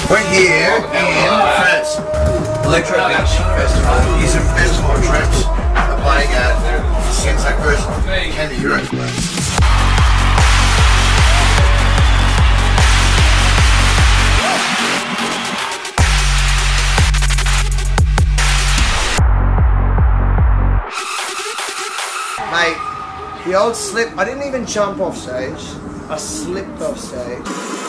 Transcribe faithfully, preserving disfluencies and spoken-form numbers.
We're here in France. Electro Beach Festival. These are festival trips are playing at Saint Cyprus, Canada, Europe. Mate, the old slip, I didn't even jump off stage. I slipped off stage.